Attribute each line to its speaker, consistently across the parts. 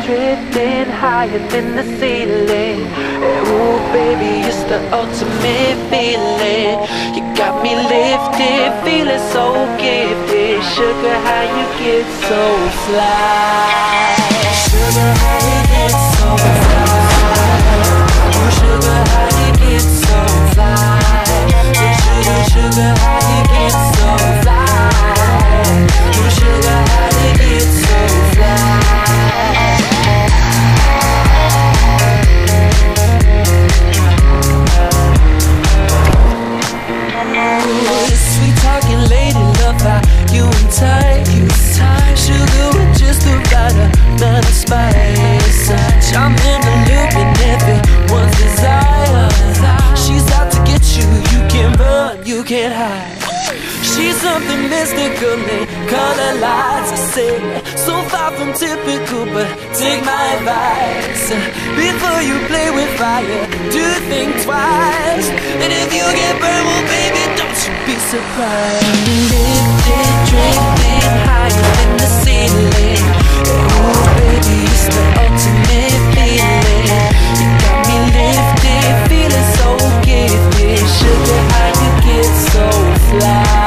Speaker 1: drifting higher than the ceiling. Ooh, baby, it's the ultimate feeling. You got me lifted, feeling so gifted. Sugar, how you get so fly? Sugar, how you get so fly? Ooh, sugar, how you get so fly? Sugar, sugar, how you get so fly? Ooh, sugar, how you get so fly? Sweet talking lady, love how you entice. Sugar with just the right amount of spice. I'm in the loop and everyone's desire. She's out to get you, you can't run, you can't hide. She's something mystical, they call her lights. I say, so far from typical, but take my advice. Before you play with fire, do think twice. And if you get burned, well baby, don't you be surprised. Lifted, drifting higher than the ceiling. Ooh baby, it's the ultimate feeling. You got me lifted, feeling so gifted. Sugar, how you get so fly?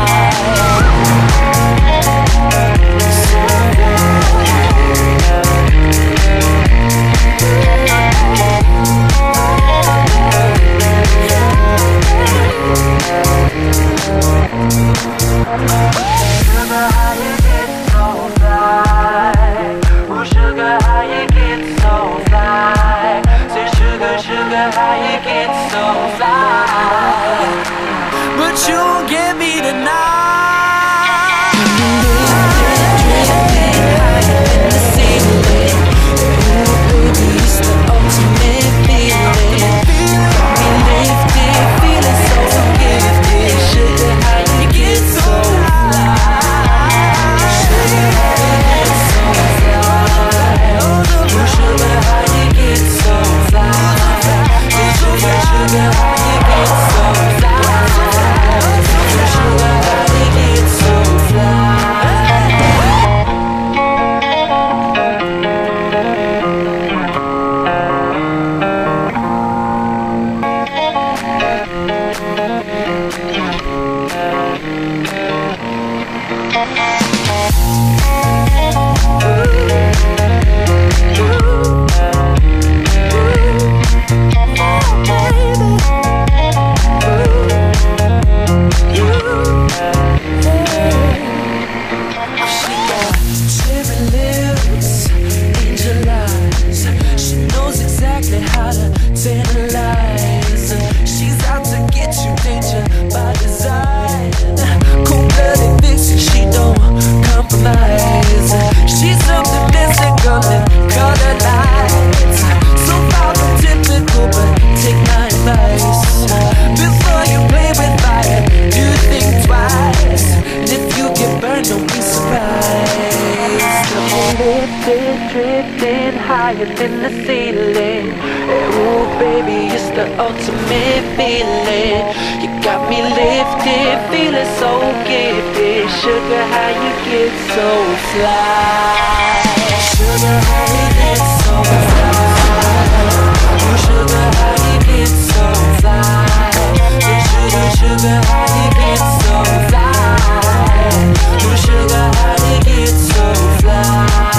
Speaker 1: But you won't get me tonight. Drifting higher than the ceiling. Ooh baby, it's the ultimate feeling. You got me lifted, feeling so gifted. Sugar, how you get so fly? Sugar, how you get so fly? Ooh, sugar, how you get so fly? Sugar, sugar, how you get so fly? Ooh, sugar, how you get so fly?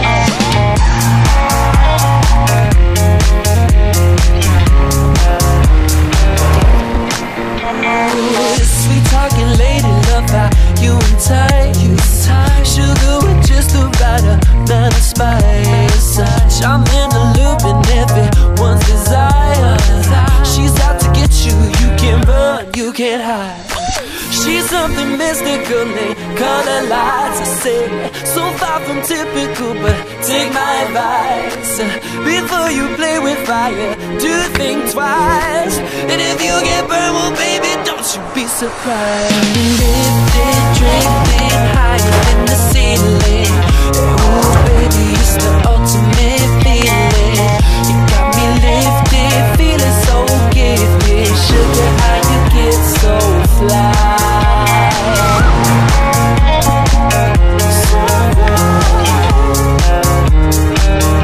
Speaker 1: Sweet talking lady, love how you entice. Sugar with just the right amount of spice. I'm in the loop and everyone's desire. She's out to get you, you can't run, you can't hide. She's something mystical, they call her lights. I say, so far from typical, but take my advice. Before you play with fire, do think twice. And if you get burned, well baby, don't you be surprised. Lifted, drifting higher than the ceiling. Ooh baby, it's the ultimate feeling. You got me lifted, feeling so gifted. Sugar, how you get so fly? So fly.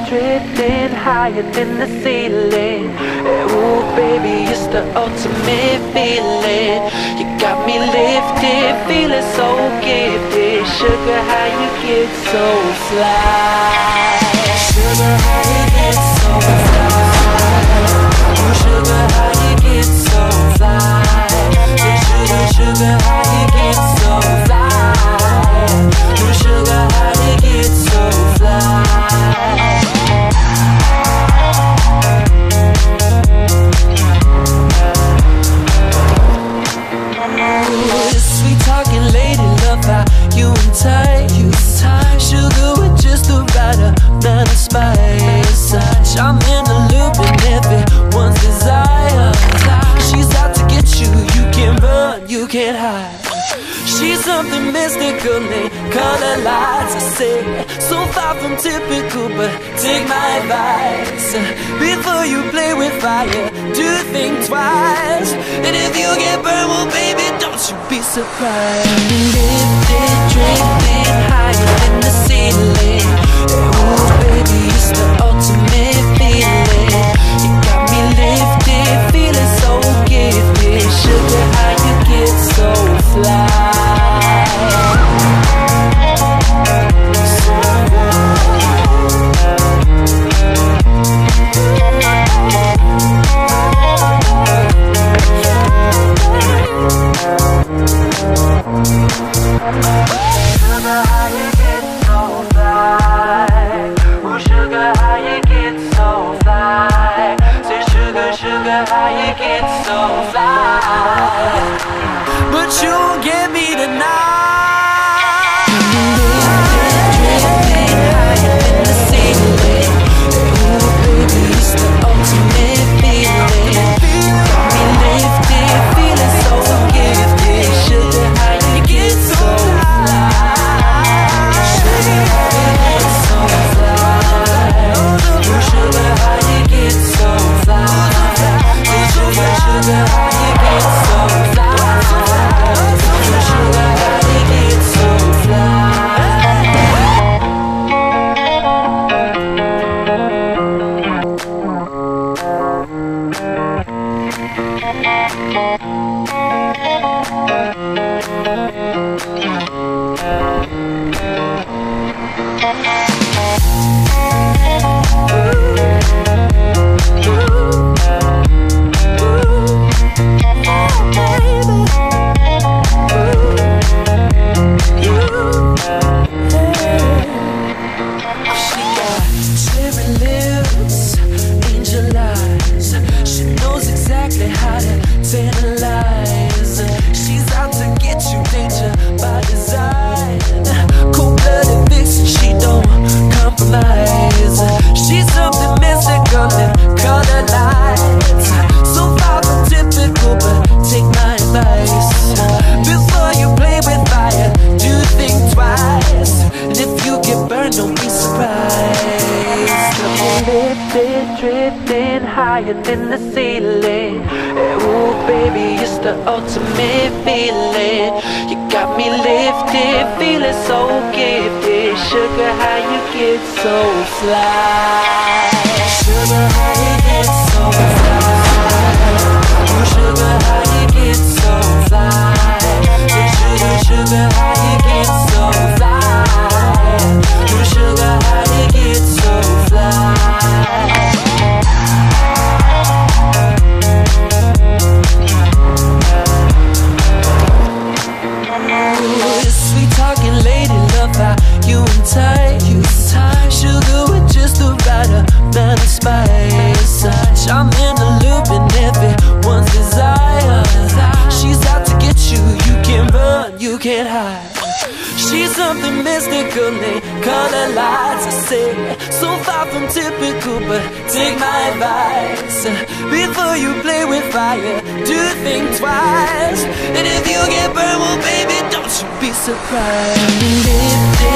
Speaker 1: drifting higher than the ceiling. Ooh, baby, it's the ultimate feeling. You got me lifted, feeling so gifted. Sugar, how you get so fly? Sugar, how you get so fly? Ooh, sugar, how you get so fly? Sugar, sugar, how you get so fly? Ooh, sugar, how you get so fly? Sweet talking lady, love how you entice. Sugar with just the right amount of spice. I'm in the loop and everyone's desire. She's out to get you, you can't run, you can't hide. She's something mystical, they color lights. I say, so far from typical, but take my advice. Before you play with fire, do think twice. And if you get burned, well baby, don't you be surprised. Lifted, drifting higher than the ceiling. Ooh baby, it's the ultimate feeling. You got me lifted, feeling so gifted. Sugar, how you get so fly? Sugar, how you get so fly? Ooh, sugar, how you get so fly? Say, sugar, sugar, how you get so fly? But you won't get me tonight. Drifting higher than the ceiling. Ooh, baby, it's the ultimate feeling. Got me lifted, feeling so gifted. Sugar, how you get so fly? Sugar, how you get so fly? Ooh, sugar, how you get so fly? Sugar, sugar, how you get so fly? Sugar, how you get so fly? Drifting higher than the ceiling. Ooh baby, it's the ultimate feeling. You got me lifted, feeling so gifted. Sugar, how you get so fly? Sugar, how you get so fly? Ooh, sugar, how you get so fly? Sugar, sugar, how you get so fly? Ooh, sugar, how you get so fly? Sweet talking lady, love how you entice. Sugar with just the right amount of spice. I'm in the loop and everyone's desire. She's out to get you, you can't run, you can't hide. She's something mystical, they color lights. I say, so far from typical, but take my advice. Before you play with fire, do think twice. And if you get burned, well baby, don't you be surprised.